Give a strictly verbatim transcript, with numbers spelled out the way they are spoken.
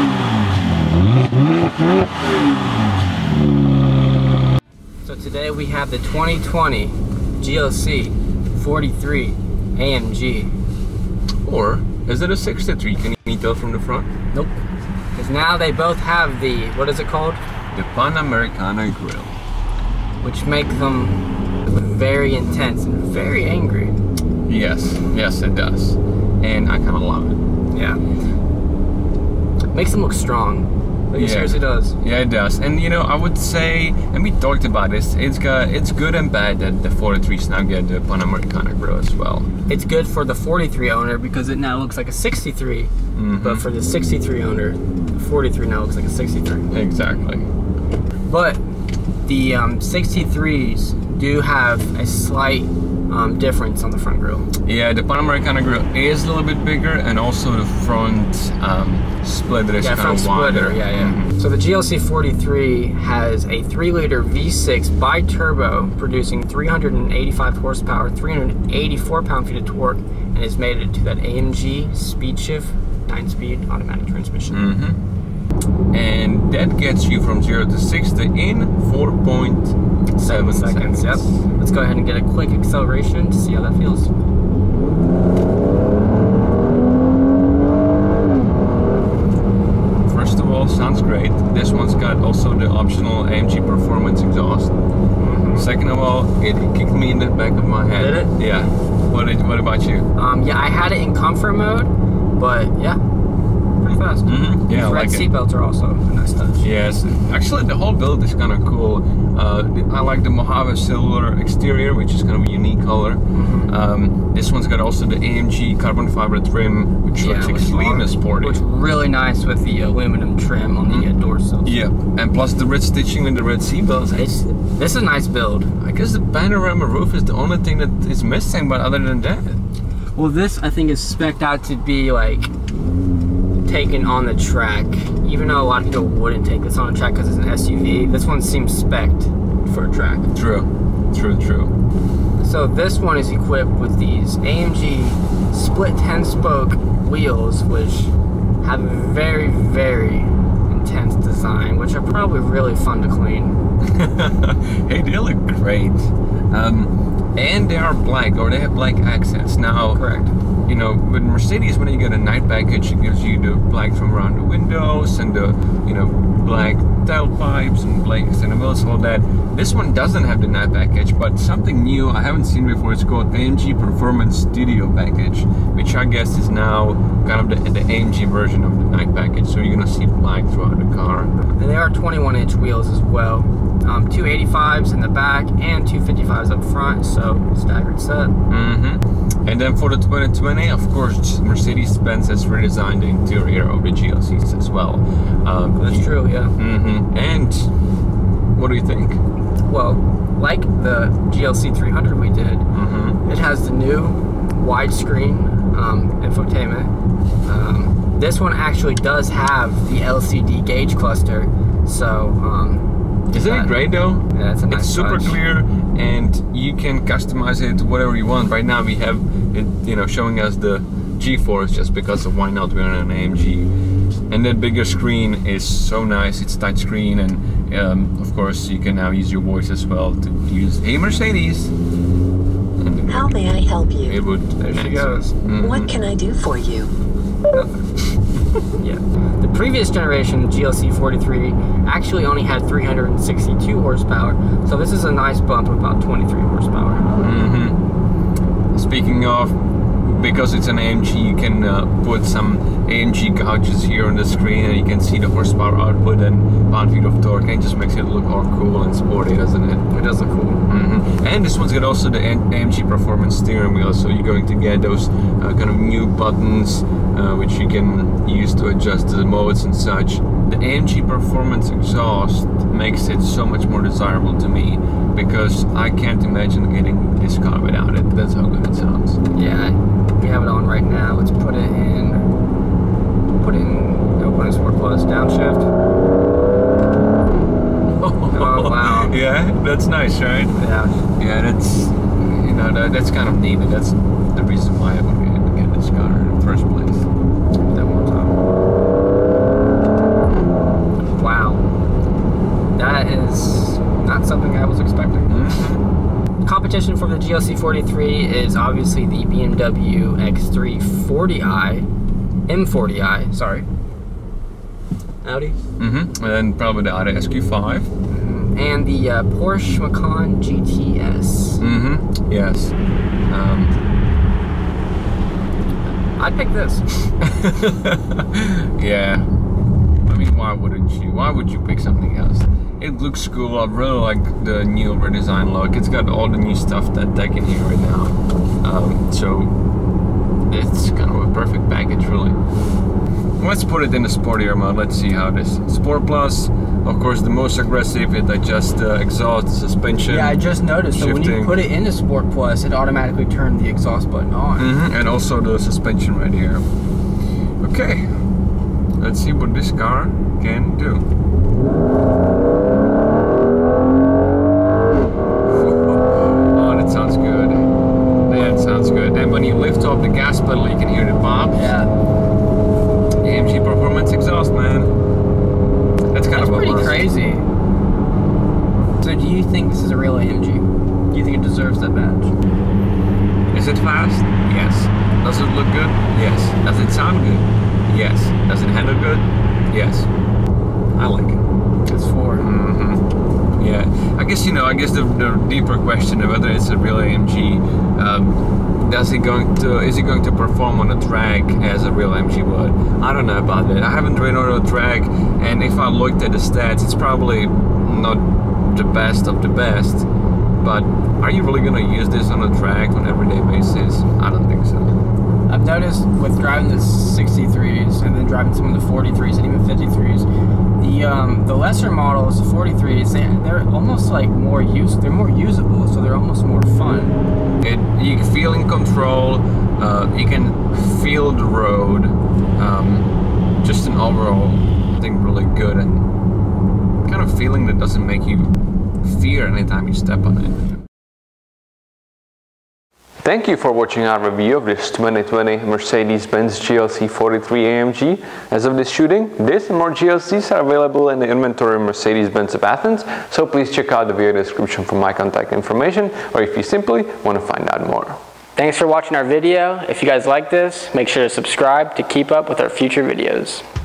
So today we have the twenty twenty G L C forty-three A M G. Or is it a sixty-three? Can you tell from the front? Nope. Because now they both have the, what is it called? The Panamericana grill. Which make them very intense and very angry. Yes, yes it does. And I kind of love it. Yeah. Makes them look strong. Like it yeah. seriously does. Yeah, it does. And you know, I would say, and we talked about this, it's got, it's good and bad that the forty-threes now get the Panamericana grill as well. It's good for the forty-three owner because it now looks like a sixty-three. Mm-hmm. But for the sixty-three owner, the forty-three now looks like a sixty-three. Exactly. But the um, sixty-threes do have a slight um, difference on the front grille. Yeah, the Panamericana grill is a little bit bigger, and also the front um, splitter is yeah, kind of wider. wider. Yeah, yeah. Mm-hmm. So the G L C forty-three has a three liter V six bi-turbo producing three hundred eighty-five horsepower, three hundred eighty-four pound-feet of torque, and is mated to that A M G speed shift nine speed automatic transmission. Mm-hmm. And that gets you from zero to sixty in four point seven seconds. seconds. Yep. Let's go ahead and get a quick acceleration to see how that feels. First of all, sounds great. This one's got also the optional A M G Performance exhaust. Mm-hmm. Second of all, it kicked me in the back of my head. Did it? Yeah. What did, What about you? Um, yeah, I had it in comfort mode, but yeah. Pretty fast. Mm-hmm. Yeah, These red like seatbelts are also a nice touch. Yes, actually the whole build is kind of cool. Uh, I like the Mojave silver exterior, which is kind of a unique color. Mm-hmm. um, this one's got also the A M G carbon fiber trim, which yeah, looks extremely sporty. Looks really nice with the aluminum trim on the uh, door sills. Yeah, and plus the red stitching and the red seatbelts. It's, this is a nice build. I guess the panorama roof is the only thing that is missing, but other than that. Well, this I think is spec'd out to be like taken on the track, even though a lot of people wouldn't take this on a track because it's an S U V. This one seems spec'd for a track. True, true, true. So this one is equipped with these A M G split ten spoke wheels, which have a very, very intense design, which are probably really fun to clean. Hey, they look great. Um, and they are black, or they have black accents. Now, correct. You know, with Mercedes, when you get a night package, it gives you the black from around the windows and the, you know, black tailpipes and blacks in the wheels and all that. This one doesn't have the night package, but something new I haven't seen before. It's called A M G Performance Studio Package, which I guess is now kind of the, the A M G version of the night package. So you're gonna see black throughout the car. And they are twenty-one inch wheels as well. Um, two eighty-fives in the back and two fifty-fives up front, so staggered set. Mm-hmm. And then for the twenty twenty, of course, Mercedes-Benz has redesigned the interior of the G L Cs as well. Um, That's you, true, yeah. Mm-hmm. And what do you think? Well, like the G L C three hundred we did, mm-hmm. it has the new widescreen um, infotainment. Um, this one actually does have the L C D gauge cluster, so um, isn't it great though? Yeah, it's a nice It's super touch. clear, and you can customize it to whatever you want. Right now we have it, you know, showing us the G-force just because of why not, we're on an A M G. And that bigger screen is so nice. It's touchscreen, and um, of course you can now use your voice as well to use "Hey Mercedes." And how may I help you? It would. There she goes. Mm-hmm. What can I do for you? Nothing. Yeah. The previous generation G L C forty-three actually only had three hundred sixty-two horsepower, so this is a nice bump of about twenty-three horsepower. Mm-hmm. Speaking of, because it's an A M G, you can uh, put some A M G gauges here on the screen, and you can see the horsepower output and pound-feet of torque, and it just makes it look all cool and sporty, doesn't it? It does look cool. Mm-hmm. And this one's got also the A M G Performance steering wheel, so you're going to get those uh, kind of new buttons uh, which you can use to adjust the modes and such. The A M G Performance exhaust makes it so much more desirable to me, because I can't imagine getting this car without it. That's how good it sounds. Yeah, we have it on right now. Let's put it in, put it in open sport plus downshift. Oh wow. Yeah, that's nice, right? Yeah. Yeah, that's, you know, that, that's kind of needed. That's the reason why I would get, get this car in the first place. That one time. not something I was expecting. Mm-hmm. Competition for the G L C forty-three is obviously the B M W X three forty i, M forty i, sorry. Audi. Mm-hmm. And then probably the Audi S Q five. Mm-hmm. And the uh, Porsche Macan G T S. Mm-hmm. Yes. Um, I'd pick this. Yeah. I mean, why wouldn't you? Why would you pick something else? It looks cool. I really like the new redesign look. It's got all the new stuff that they can hear right now. Um, so it's kind of a perfect package, really. Let's put it in the sportier mode. Let's see how this Sport Plus. Of course, the most aggressive. It adjusts the exhaust, suspension. Yeah, I just noticed. So when you shifting. put it into Sport Plus, it automatically turned the exhaust button on. Mm-hmm. And also the suspension right here. Okay, let's see what this car can do. Oh, that sounds good. That sounds good. And when you lift off the gas pedal, you can hear the pop. Yeah. A M G Performance exhaust, man. That's kind That's of a pretty must. crazy. So do you think this is a real A M G? Do you think it deserves that badge? Is it fast? Yes. Does it look good? Yes. Does it sound good? Yes. Does it handle good? Yes. I like it. It's for. Mm-hmm. Yeah. I guess, you know, I guess the, the deeper question of whether it's a real A M G, um, does it going to, is it going to perform on a track as a real A M G would? I don't know about it. I haven't ridden on a track, and if I looked at the stats, it's probably not the best of the best. But are you really going to use this on a track on an everyday basis? I don't think so. I've noticed with driving the sixty-threes and then driving some of the forty-threes and even fifty-threes, the um, the lesser models, the forty-threes, they, they're almost like more use. They're more usable, so they're almost more fun. It, you can feel in control. Uh, you can feel the road. Um, just an overall thing, really good and kind of feeling that doesn't make you fear anytime you step on it. Thank you for watching our review of this twenty twenty Mercedes-Benz G L C forty-three A M G. As of this shooting, this and more G L Cs are available in the inventory of Mercedes-Benz of Athens, so please check out the video description for my contact information, or if you simply want to find out more. Thanks for watching our video. If you guys like this, make sure to subscribe to keep up with our future videos.